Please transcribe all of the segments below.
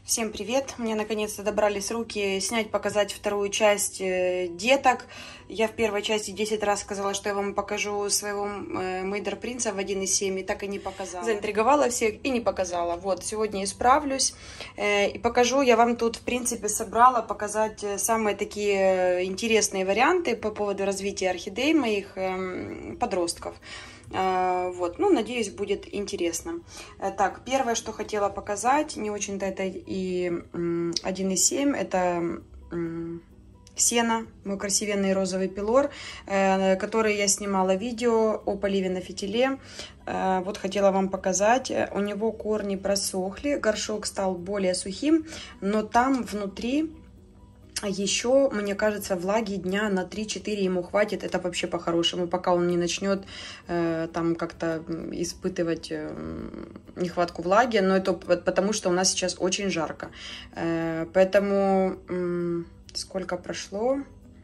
Всем привет! Мне наконец-то добрались руки снять, показать вторую часть деток. Я в первой части 10 раз сказала, что я вам покажу своего Мейдер Принца в 1.7, и так и не показала. Заинтриговала всех и не показала. Вот, сегодня исправлюсь и покажу. Я вам тут, в принципе, собрала показать самые такие интересные варианты по поводу развития орхидей моих подростков. Вот, ну, надеюсь, будет интересно. Так, первое, что хотела показать, не очень-то это и 1.7, это Сена, мой красивенный розовый пилор, который я снимала видео о поливе на фитиле. Вот хотела вам показать. У него корни просохли, горшок стал более сухим, но там внутри еще, мне кажется, влаги дня на 3-4 ему хватит. Это вообще по-хорошему, пока он не начнет там как-то испытывать нехватку влаги. Но это потому, что у нас сейчас очень жарко. Поэтому сколько прошло?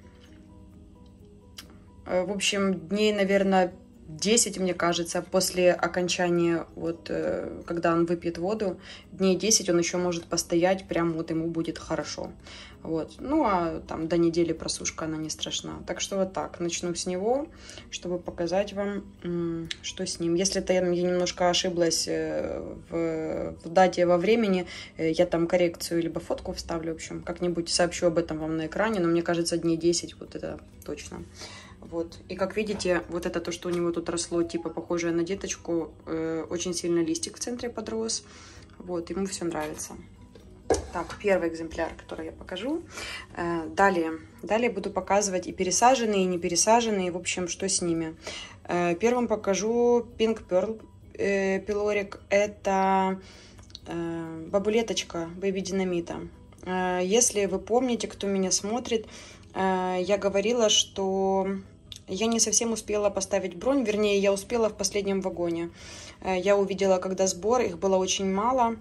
В общем, дней, наверное, 10, мне кажется, после окончания, вот, когда он выпьет воду, дней 10 он еще может постоять, прям вот ему будет хорошо. Вот. Ну, а там до недели просушка, она не страшна. Так что вот так, начну с него, чтобы показать вам, что с ним. Если я немножко ошиблась в дате, во времени, я там коррекцию либо фотку вставлю, в общем, как-нибудь сообщу об этом вам на экране, но мне кажется, дней 10, вот это точно. Вот. И как видите, вот это то, что у него тут росло, типа похожее на деточку, очень сильно листик в центре подрос. Вот, ему все нравится. Так, первый экземпляр, который я покажу. Далее буду показывать и пересаженные, и не пересаженные, в общем, что с ними. Первым покажу Pink Pearl пилорик. Это бабулеточка Baby Динамита. Если вы помните, кто меня смотрит, я говорила, что я не совсем успела поставить бронь, вернее, я успела в последнем вагоне. Я увидела, когда сбор, их было очень мало,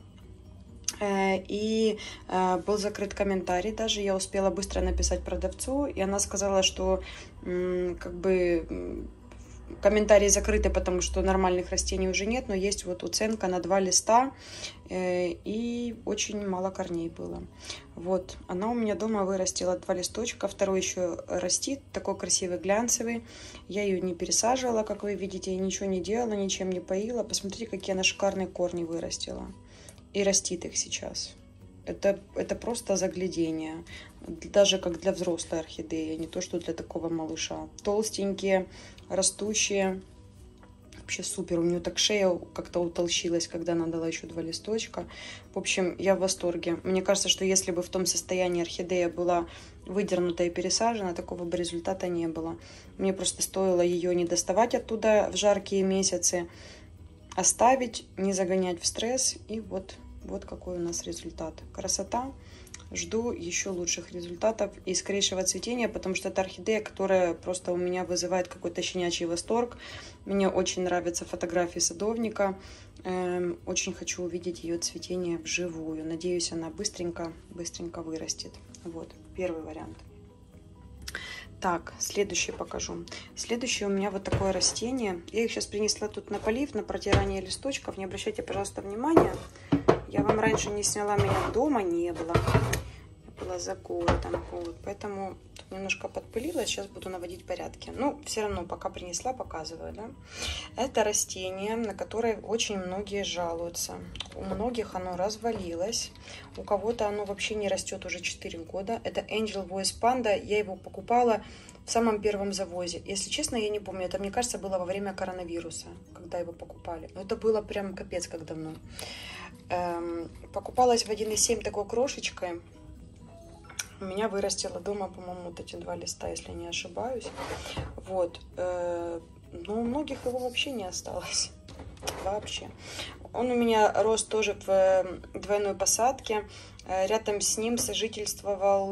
и был закрыт комментарий даже, я успела быстро написать продавцу, и она сказала, что как бы комментарии закрыты, потому что нормальных растений уже нет, но есть вот уценка на 2 листа, и очень мало корней было. Вот, она у меня дома вырастила 2 листочка, второй еще растит, такой красивый глянцевый. Я ее не пересаживала, как вы видите, я ничего не делала, ничем не поила. Посмотрите, какие она шикарные корни вырастила. И растит их сейчас. Это просто заглядение. Даже как для взрослой орхидеи, не то что для такого малыша. Толстенькие, растущие. Вообще супер. У нее так шея как-то утолщилась, когда она дала еще 2 листочка. В общем, я в восторге. Мне кажется, что если бы в том состоянии орхидея была выдернута и пересажена, такого бы результата не было. Мне просто стоило ее не доставать оттуда в жаркие месяцы, оставить, не загонять в стресс. И вот какой у нас результат. Красота. Жду еще лучших результатов и скорейшего цветения, потому что это орхидея, которая просто у меня вызывает какой-то щенячий восторг. Мне очень нравятся фотографии садовника. Очень хочу увидеть ее цветение вживую. Надеюсь, она быстренько вырастет. Вот, первый вариант. Так, следующий покажу. Следующее у меня вот такое растение. Я их сейчас принесла тут на полив, на протирание листочков. Не обращайте, пожалуйста, внимания. Я вам раньше не сняла, меня дома не было. Я была за городом. Вот, поэтому тут немножко подпылилась. Сейчас буду наводить порядки. Ну, все равно, пока принесла, показываю, да. Это растение, на которое очень многие жалуются. У многих оно развалилось. У кого-то оно вообще не растет уже 4 года. Это Angel Voice Panda. Я его покупала в самом первом завозе. Если честно, я не помню. Это, мне кажется, было во время коронавируса, когда его покупали. Но это было прям капец как давно. Покупалась в 1.7 такой крошечкой. У меня вырастила дома, по-моему, вот эти 2 листа, если не ошибаюсь. Вот. Но у многих его вообще не осталось. Вообще. Он у меня рос тоже в двойной посадке. Рядом с ним сожительствовал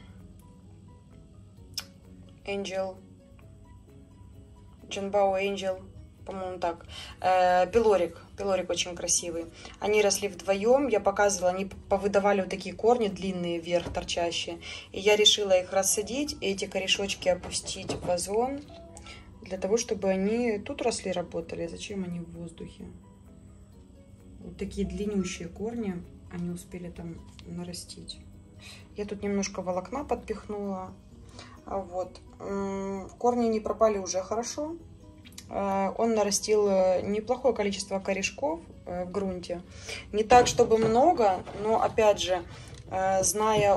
Джанбао Angel, по-моему, так. Пилорик очень красивый. Они росли вдвоем, я показывала, они повыдавали вот такие корни длинные вверх, торчащие. И я решила их рассадить, и эти корешочки опустить в вазон, для того, чтобы они тут росли, работали. Зачем они в воздухе? Вот такие длиннющие корни. они успели там нарастить. Я тут немножко волокна подпихнула. Вот. Корни не пропали уже хорошо. Он нарастил неплохое количество корешков в грунте. Не так, чтобы много, но опять же, зная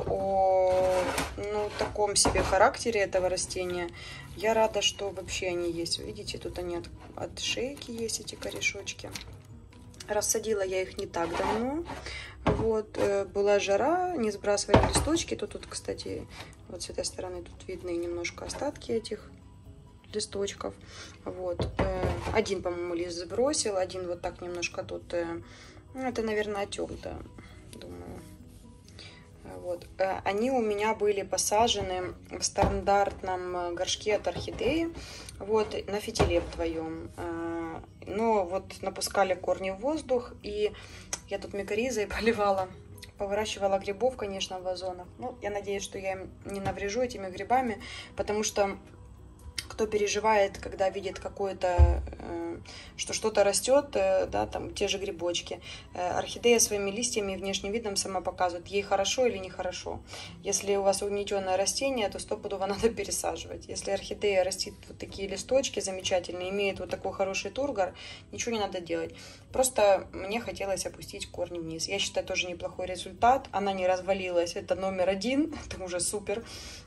о таком себе характере этого растения, я рада, что вообще они есть. Видите, тут они от шейки есть, эти корешочки. Рассадила я их не так давно. Вот, была жара, не сбрасывали листочки. Тут, кстати, вот с этой стороны тут видны немножко остатки этих листочков. Вот, один, по-моему, лист сбросил, один вот так немножко тут, ну, это, наверное, отек, да, думаю. Вот, они у меня были посажены в стандартном горшке от орхидеи, вот, на фитиле вдвоем. Но вот напускали корни в воздух, и я тут микоризой поливала, повыращивала грибов, конечно, в вазонах. Ну, я надеюсь, что я им не наврежу этими грибами, потому что кто переживает, когда видит какое-то, что что-то растет, да, там те же грибочки. Орхидея своими листьями и внешним видом сама показывает, ей хорошо или нехорошо. Если у вас угнетенное растение, то стопудово надо пересаживать. Если орхидея растит вот такие листочки замечательные, имеет вот такой хороший тургор, ничего не надо делать. Просто мне хотелось опустить корни вниз. Я считаю, тоже неплохой результат. Она не развалилась, это номер один, это уже супер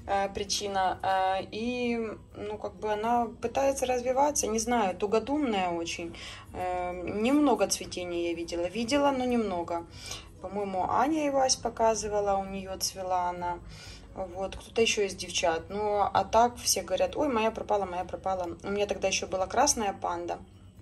причина. И, ну, как бы она пытается развиваться, не знаю, тугодумная очень. Немного цветения я видела. Видела, но немного. По-моему, Аня и Вась показывала, у нее цвела она. Вот, кто-то еще из девчат. Ну, а так все говорят, ой, моя пропала, моя пропала. У меня тогда еще была красная панда.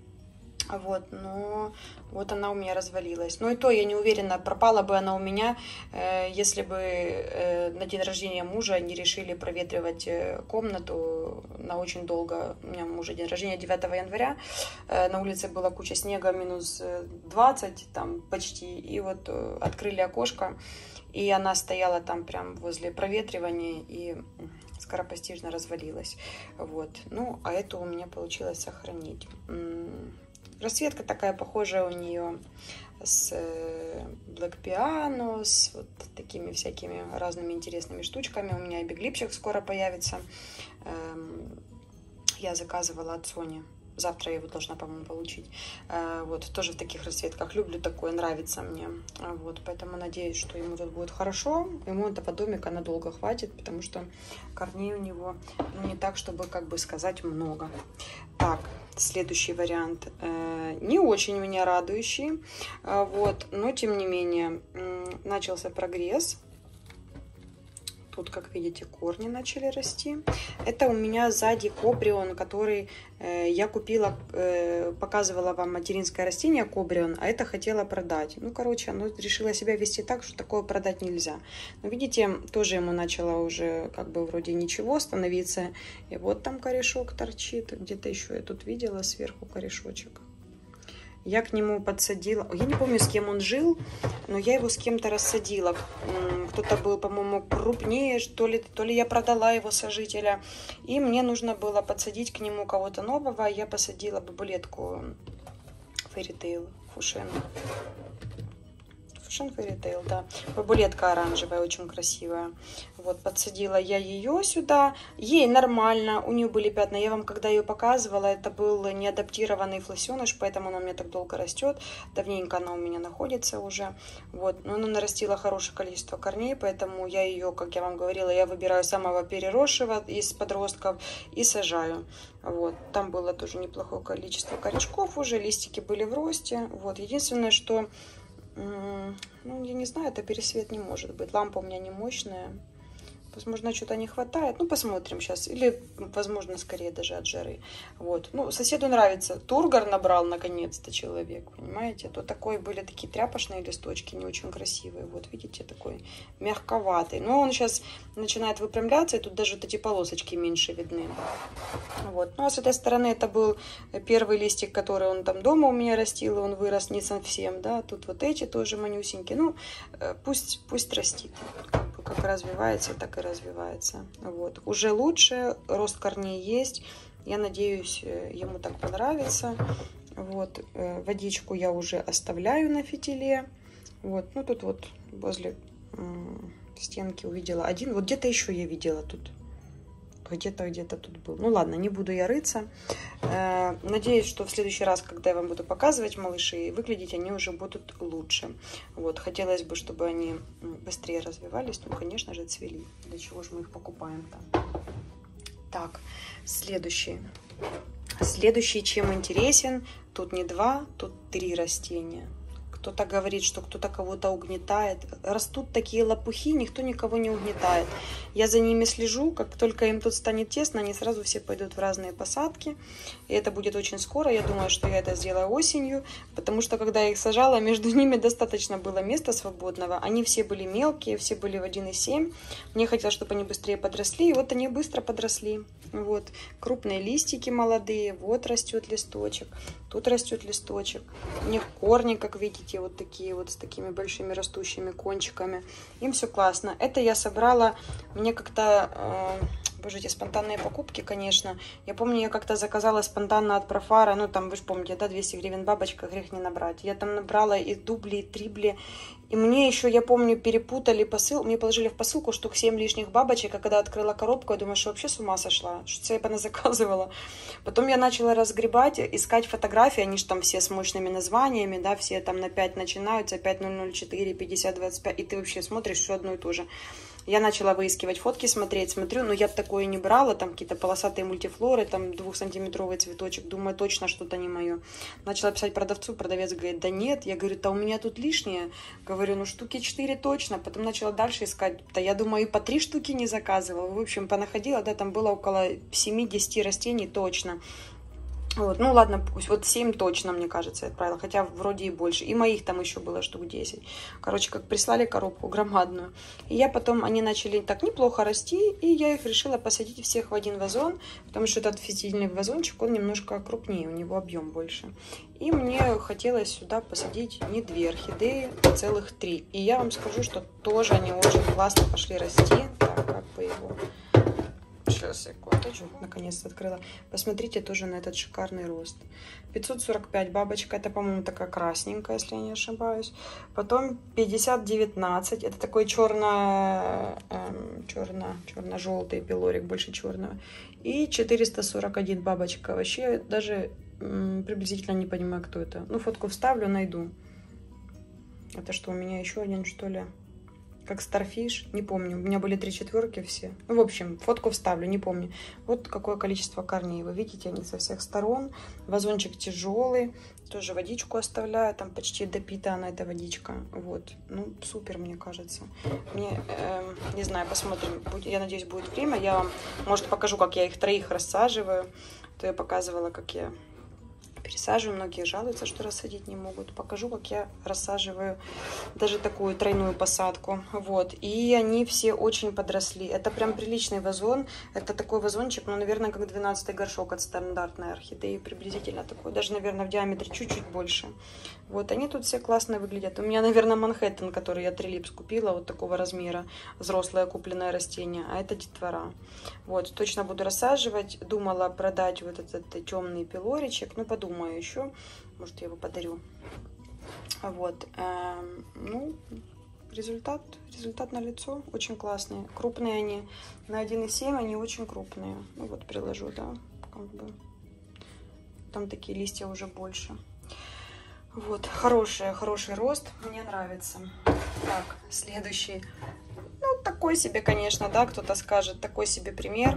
Вот, но вот она у меня развалилась. Ну и то я не уверена, пропала бы она у меня, если бы на день рождения мужа не решили проветривать комнату на очень долго. У меня мужа день рождения 9 января, на улице была куча снега, минус 20 там почти, и вот открыли окошко, и она стояла там прям возле проветривания, и скоропостижно развалилась. Вот, ну, а эту у меня получилось сохранить. Расцветка такая похожая у нее с Black Piano, с вот такими всякими разными интересными штучками. У меня и биглипчик скоро появится. Я заказывала от Sony. Завтра я его должна, по-моему, получить. Вот, тоже в таких расцветках. Люблю такое, нравится мне. Вот, поэтому надеюсь, что ему тут будет хорошо. Ему этого домика надолго хватит, потому что корней у него, ну, не так, чтобы, как бы сказать, много. Так, следующий вариант. Не очень меня радующий. Вот, но, тем не менее, начался прогресс. Тут, как видите, корни начали расти. Это у меня сзади кобрион, который я купила, показывала вам материнское растение кобрион, а это хотела продать. Ну, короче, оно решило себя вести так, что такое продать нельзя. Но, видите, тоже ему начало уже как бы вроде ничего становиться. И вот там корешок торчит. Где-то еще я тут видела сверху корешочек. Я к нему подсадила, я не помню, с кем он жил, но я его с кем-то рассадила. Кто-то был, по-моему, крупнее, то ли я продала его сожителя. И мне нужно было подсадить к нему кого-то нового. Я посадила бабулетку Fairy Tail, Фушен. Fairy Tail, да. Бабулетка оранжевая, очень красивая. Вот, подсадила я ее сюда. Ей нормально, у нее были пятна. Я вам, когда ее показывала, это был неадаптированный флосеныш, поэтому она у меня так долго растет. Давненько она у меня находится уже. Вот, но она нарастила хорошее количество корней, поэтому я ее, как я вам говорила, я выбираю самого переросшего из подростков и сажаю. Вот, там было тоже неплохое количество корешков уже, листики были в росте. Вот, единственное, что ну, я не знаю, это пересвет не может быть. Лампа у меня не мощная. Возможно, что-то не хватает. Ну, посмотрим сейчас. Или, возможно, скорее даже от жары. Вот. Ну, соседу нравится. Тургор набрал, наконец-то, человек. Понимаете? То такой были такие тряпочные листочки, не очень красивые. Вот, видите, такой мягковатый. Но он сейчас начинает выпрямляться, и тут даже вот эти полосочки меньше видны. Вот. Ну, а с этой стороны это был первый листик, который он там дома у меня растил, и он вырос не совсем, да. Тут вот эти тоже манюсенькие. Ну, пусть растит. Как развивается, так и развивается. Вот. Уже лучше, рост корней есть. Я надеюсь, ему так понравится. Вот. Водичку я уже оставляю на фитиле. Вот, ну тут вот возле стенки увидела один. Вот где-то еще я видела тут. Где-то тут был. Ну ладно, не буду я рыться. Надеюсь, что в следующий раз, когда я вам буду показывать малышей, выглядеть они уже будут лучше. Вот, хотелось бы, чтобы они быстрее развивались. Ну, конечно же, цвели. Для чего же мы их покупаем-то? Так, следующий. Следующий, чем интересен, тут не 2, тут 3 растения. Кто-то говорит, что кто-то кого-то угнетает. Растут такие лопухи, никто никого не угнетает. Я за ними слежу, как только им тут станет тесно, они сразу все пойдут в разные посадки. И это будет очень скоро. Я думаю, что я это сделаю осенью, потому что когда я их сажала, между ними достаточно было места свободного. Они все были мелкие, все были в 1,7. Мне хотелось, чтобы они быстрее подросли, и вот они быстро подросли. Вот, крупные листики молодые, вот растет листочек, тут растет листочек. У них корни, как видите, вот такие вот с такими большими растущими кончиками. Им все классно. Это я собрала, мне как-то, боже, эти спонтанные покупки, конечно. Я помню, я как-то заказала спонтанно от Профара, ну там, вы же помните, да, 200 гривен бабочка, грех не набрать. Я там набрала и дубли, и трибли. И мне еще, я помню, перепутали посыл. Мне положили в посылку штук 7 лишних бабочек. А когда открыла коробку, я думаю, что вообще с ума сошла. Что я поназаказывала. Потом я начала разгребать, искать фотографии. Они же там все с мощными названиями, да, все там на 5 начинаются, 5004, 5025. И ты вообще смотришь все одно и то же. Я начала выискивать фотки, смотрю, но я бы такое не брала, там какие-то полосатые мультифлоры, там 2-сантиметровый цветочек, думаю, точно что-то не мое. Начала писать продавцу, продавец говорит, да нет, я говорю, да у меня тут лишнее, говорю, ну штуки 4 точно, потом начала дальше искать, да я думаю, и по 3 штуки не заказывала, в общем, понаходила, да, там было около 7-10 растений точно. Вот, ну ладно, пусть, вот 7 точно, мне кажется, я отправила, хотя вроде и больше. И моих там еще было штук 10. Короче, как прислали коробку громадную. И я потом, они начали так неплохо расти, и я их решила посадить всех в один вазон, потому что этот фитильный вазончик, он немножко крупнее, у него объем больше. И мне хотелось сюда посадить не 2 орхидеи, а целых 3. И я вам скажу, что тоже они очень классно пошли расти. Так, как бы его... Сейчас, секундочку, наконец-то открыла. Посмотрите тоже на этот шикарный рост. 545 бабочка, это, по-моему, такая красненькая, если я не ошибаюсь. Потом 5019, это такой черно-желтый пилорик, больше черного. И 441 бабочка. Вообще даже приблизительно не понимаю, кто это. Ну, фотку вставлю, найду. Это что, у меня еще один, что ли? Как Starfish, не помню. У меня были 3 четверки все. Ну, в общем, фотку вставлю, не помню. Вот какое количество корней. Вы видите, они со всех сторон. Вазончик тяжелый. Тоже водичку оставляю. Там почти допита она, эта водичка. Вот. Ну, супер, мне кажется. Мне, не знаю, посмотрим. Я надеюсь, будет время. Я вам, может, покажу, как я их 3 рассаживаю. То я показывала, как я пересаживаю. Многие жалуются, что рассадить не могут. Покажу, как я рассаживаю даже такую тройную посадку. Вот. И они все очень подросли. Это прям приличный вазон. Это такой вазончик, ну, наверное, как 12-й горшок от стандартной орхидеи. Приблизительно такой. Даже, наверное, в диаметре чуть-чуть больше. Вот. Они тут все классно выглядят. У меня, наверное, Манхэттен, который я Трилипс купила, вот такого размера. Взрослое купленное растение. А это детвора. Вот. Точно буду рассаживать. Думала продать вот этот темный пилоричек. Ну, подумаю еще, может, я его подарю. Вот, ну, результат налицо, очень классные, крупные они, на 1,7 они очень крупные. Ну вот, приложу, да, как бы, там такие листья уже больше. Вот, хороший рост, мне нравится. Так, следующий, ну, такой себе, конечно, да, кто-то скажет, такой себе пример.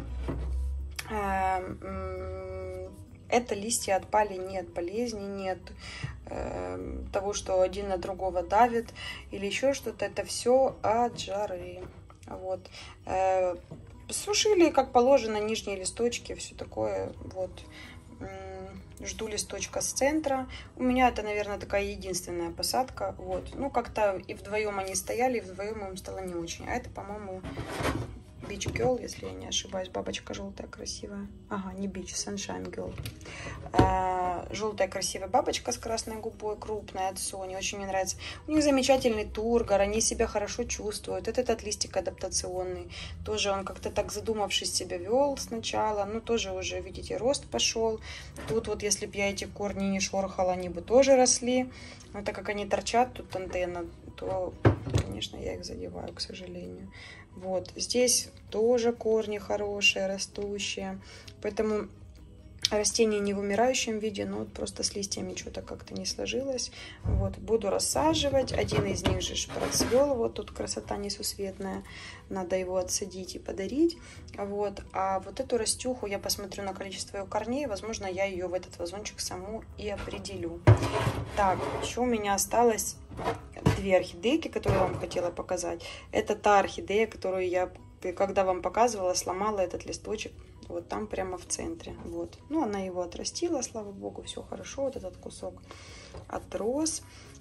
Это листья отпали не от болезни, нет того, что один на другого давит или еще что-то. Это все от жары. Вот. Сушили, как положено, нижние листочки, все такое. Вот. Жду листочка с центра. У меня это, наверное, такая единственная посадка. Вот. Ну, как-то и вдвоем они стояли, и вдвоем им стало не очень. А это, по-моему, Beach Girl, если я не ошибаюсь. Бабочка желтая, красивая. Ага, не Beach, Sunshine Girl. Желтая красивая бабочка с красной губой, крупная, от Sony. Очень мне нравится. У них замечательный тургор, они себя хорошо чувствуют. Этот листик адаптационный. Тоже он как-то так задумавшись себя вел сначала. Ну, тоже уже, видите, рост пошел. Тут вот, если бы я эти корни не шорхала, они бы тоже росли. Но так как они торчат, тут антенна то, конечно, я их задеваю, к сожалению. Вот, здесь тоже корни хорошие, растущие, поэтому растение не в умирающем виде, но вот просто с листьями что-то как-то не сложилось. Вот, буду рассаживать. Один из них же процвел. Вот тут красота несусветная. Надо его отсадить и подарить. Вот. А вот эту растюху я посмотрю на количество ее корней. Возможно, я ее в этот вазончик саму и определю. Так, еще у меня осталось две орхидейки, которые я вам хотела показать. Это та орхидея, которую я, когда вам показывала, сломала этот листочек. Вот там прямо в центре. Вот. Ну, она его отрастила, слава богу, все хорошо. Вот этот кусок отрос.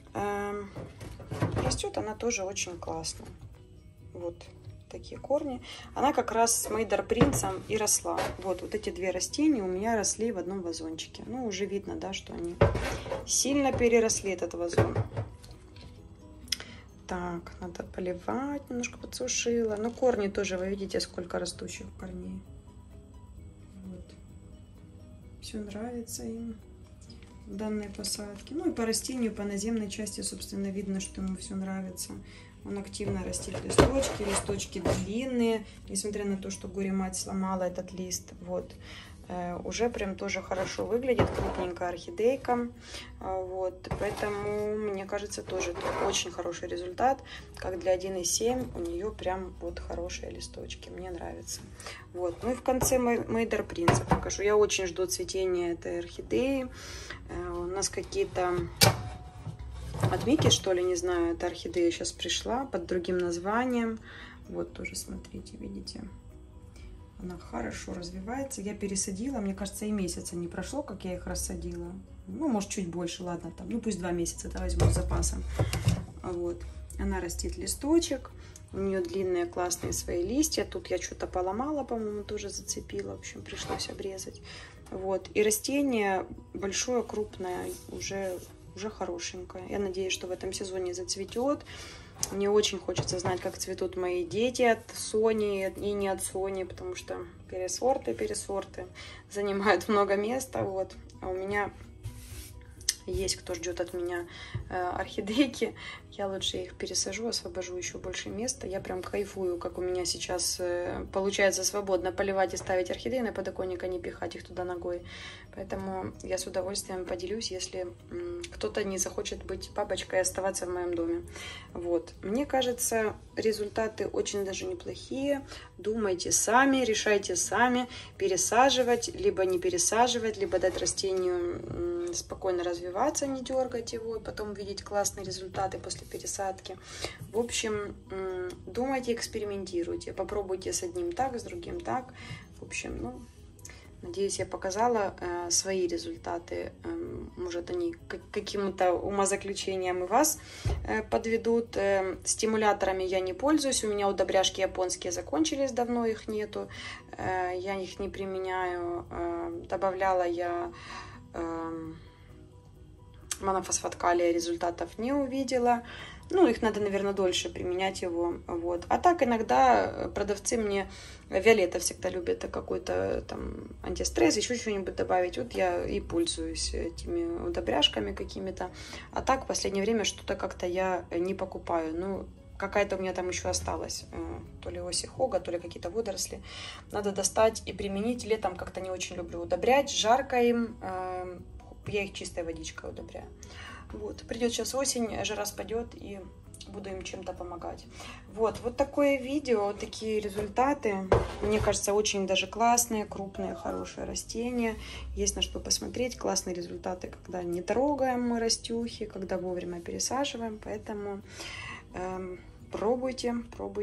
Растет она тоже очень классно. Вот такие корни. Она как раз с Мейдер Принцем и росла. Вот эти две растения у меня росли в одном вазончике. Ну, уже видно, да, что они сильно переросли этот вазон. Так, надо поливать, немножко подсушила. Но корни тоже, вы видите, сколько растущих корней. Все нравится им в данной посадке. Ну и по растению, по наземной части, собственно, видно, что ему все нравится. Он активно растит листочки, листочки длинные, несмотря на то, что горе-мать сломала этот лист. Вот. Уже прям тоже хорошо выглядит, крупненькая орхидейка. Вот. Поэтому, мне кажется, тоже это очень хороший результат. Как для 1,7 у нее прям вот хорошие листочки. Мне нравится. Вот. Ну и в конце Мейдер Принца покажу. Я очень жду цветения этой орхидеи. У нас какие-то отмики, что ли, не знаю. Эта орхидея сейчас пришла под другим названием. Вот тоже смотрите, видите. Она хорошо развивается. Я пересадила, мне кажется, и месяца не прошло, как я их рассадила. Ну, может, чуть больше, ладно, там, ну, пусть 2 месяца, да, возьму с запасом. Вот. Она растит листочек. У нее длинные классные свои листья. Тут я что-то поломала, по-моему, тоже зацепила. В общем, пришлось обрезать. Вот. И растение большое, крупное, уже хорошенькое. Я надеюсь, что в этом сезоне зацветет. Мне очень хочется знать, как цветут мои дети от Сони и не от Сони, потому что пересорты занимают много места. Вот. А у меня есть кто ждет от меня орхидейки. Я лучше их пересажу, освобожу еще больше места. Я прям кайфую, как у меня сейчас получается свободно поливать и ставить орхидеи на подоконник, а не пихать их туда ногой. Поэтому я с удовольствием поделюсь, если кто-то не захочет быть бабочкой и оставаться в моем доме. Вот. Мне кажется, результаты очень даже неплохие. Думайте сами, решайте сами, пересаживать, либо не пересаживать, либо дать растению спокойно развиваться, не дергать его, и потом увидеть классные результаты после пересадки. В общем, думайте, экспериментируйте, попробуйте с одним так, с другим так. В общем, ну, надеюсь, я показала свои результаты. Может, они каким-то умозаключением и вас подведут. Стимуляторами я не пользуюсь. У меня удобряшки японские закончились, давно их нету. Я их не применяю. Добавляла я монофосфат калия, результатов не увидела. Ну, их надо, наверное, дольше применять его. Вот. А так иногда продавцы мне, Виолетта всегда любит какой-то там антистресс, еще что-нибудь добавить. Вот я и пользуюсь этими удобряшками какими-то. А так в последнее время что-то как-то я не покупаю. Ну, какая-то у меня там еще осталась. То ли осихога, то ли какие-то водоросли. Надо достать и применить. Летом как-то не очень люблю удобрять. Жарко им. Я их чистой водичкой удобряю. Вот. Придет сейчас осень, жара спадет, и буду им чем-то помогать. Вот такое видео, вот такие результаты. Мне кажется, очень даже классные, крупные, хорошие растения. Есть на что посмотреть. Классные результаты, когда не трогаем мы растюхи, когда вовремя пересаживаем. Поэтому пробуйте.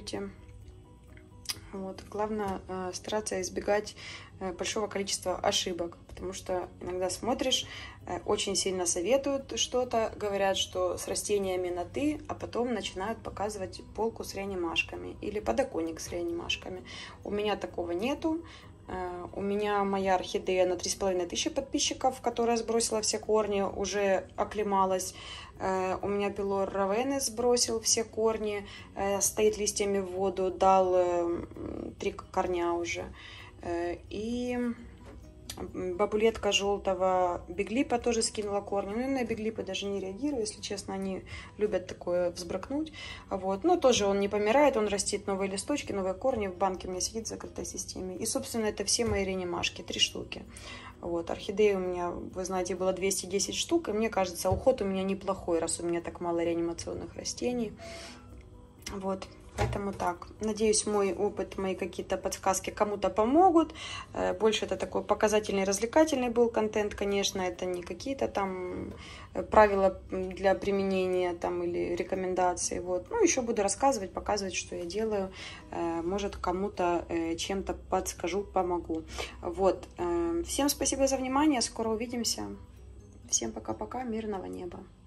Вот. Главное стараться избегать большого количества ошибок, потому что иногда смотришь, очень сильно советуют что-то, говорят, что с растениями на «ты», а потом начинают показывать полку с реанимашками или подоконник с реанимашками. У меня такого нету. У меня моя орхидея на 3500 подписчиков, которая сбросила все корни, уже оклемалась. У меня пилор Равены сбросил все корни, стоит листьями в воду, дал 3 корня уже. И Бабулетка желтого биглипа тоже скинула корни. Ну, на биглипы даже не реагирую, если честно, они любят такое взбракнуть. Вот. Но тоже он не помирает, он растит новые листочки, новые корни. В банке у меня сидит в закрытой системе. И, собственно, это все мои реанимашки, 3 штуки. Вот. Орхидеи у меня, вы знаете, было 210 штук. И мне кажется, уход у меня неплохой, раз у меня так мало реанимационных растений. Вот. Поэтому так. Надеюсь, мой опыт, мои какие-то подсказки кому-то помогут. Больше это такой показательный, развлекательный был контент, конечно. Это не какие-то там правила для применения там, или рекомендации. Вот. Ну, еще буду рассказывать, показывать, что я делаю. Может, кому-то чем-то подскажу, помогу. Вот. Всем спасибо за внимание. Скоро увидимся. Всем пока-пока. Мирного неба.